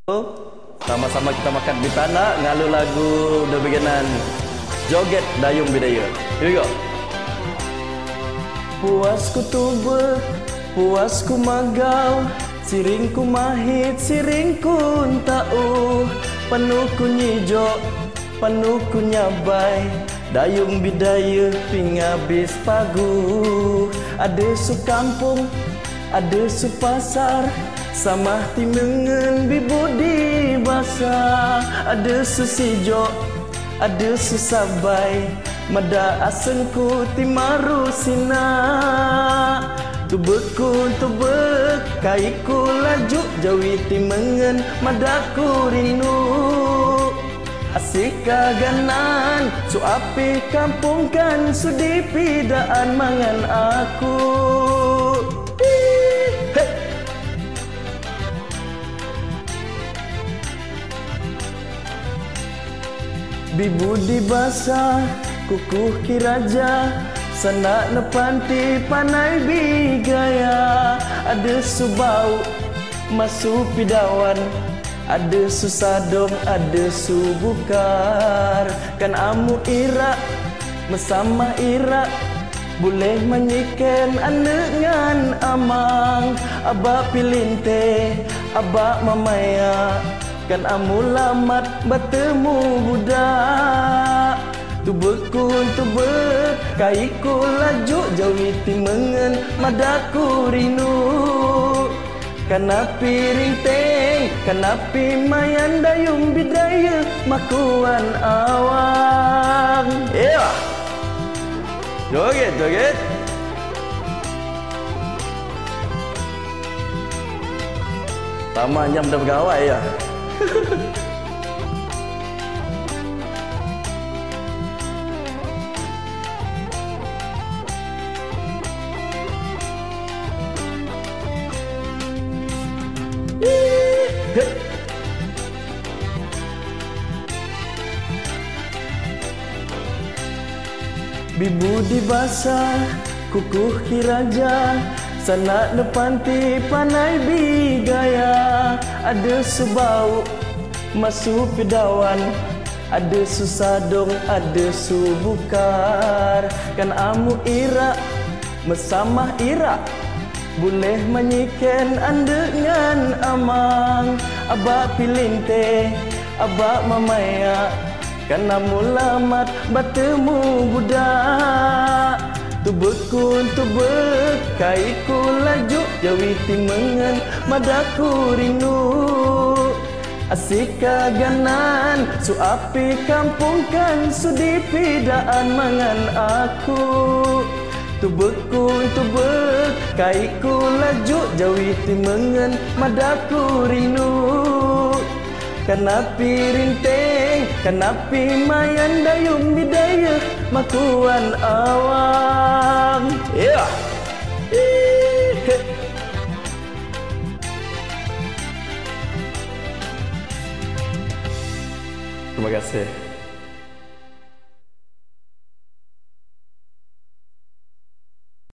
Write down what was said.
Sama-sama kita makan di tanah ngalu lagu debeganan joget dayung bidaya. Here we go. Puasku tubek, puasku magau, siringku mahit, siringku entau, penuhku nyijo, penuhku nyabai, dayung bidaya pingabis pagu. Ada su kampung, ada su pasar, samah timengen bibudi basah. Ada su sijo, ada su sabai, mada asengku timaru sina. Tubekku tubek, kaiku laju, jawi timengen madaku rindu. Asik kaganan, su api kampungkan, sudi pidaan mangan aku. Bibudi basah, kukuh kiraja, sanak nepanti panai bigaya. Ada subau, masu pidawan, ada susadong, ada subukar. Kan amu irak, mesamah irak, boleh menyiken anengan amang. Abak pilinte, abak mamaya, kan amu lamat bertemu budak. Tubekku tubek, kaiku laju, jawi timengen madaku rindu. Kana piring teng, kana pimayan dayung bidaya makuan awang. Yeah. Joget, joget. Tamannya dah bergawai ya. Bibudi basah, kukuh kiraja, sanak nepanti panai bigaya. Ada subau, masu pidawan, ada susadong, ada subukar. Kan amu irak, mesamah irak, boleh menyiken andengan amang. Abak pilinte, abak mamaya, kan amu lamat bertemu budak. Tubekku tubek, kaiku laju, jawi timengen madaku rindu. Asik kaganan, su api kampungkan, sudi pidaan mangan aku. Tubekku tubek, kaiku laju, jawi timengen madaku rindu. Kana piring teng, kana pimayan dayung bidaya makuan awang. Yeah. Terima kasih.